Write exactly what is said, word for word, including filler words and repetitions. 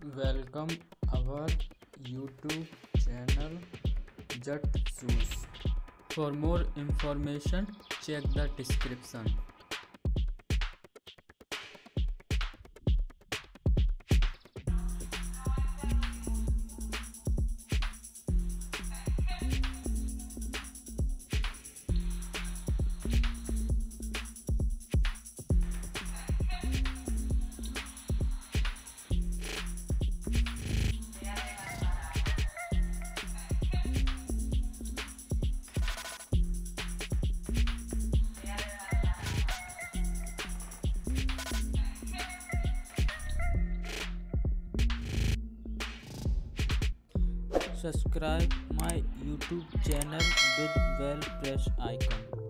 Welcome our YouTube channel JatShoes. For more information, check the description. Subscribe my YouTube channel with well press icon.